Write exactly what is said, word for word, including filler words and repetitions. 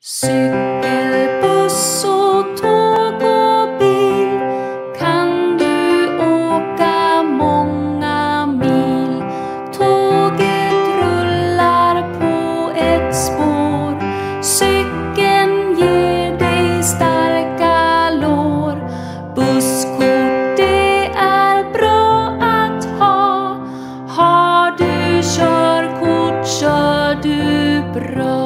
Cykel, buss och tåg och bil, kan du åka många mil. Tåget rullar på ett spår, cykeln ger dig starka lår. Busskort, det är bra att ha, har du körkort kör du bra.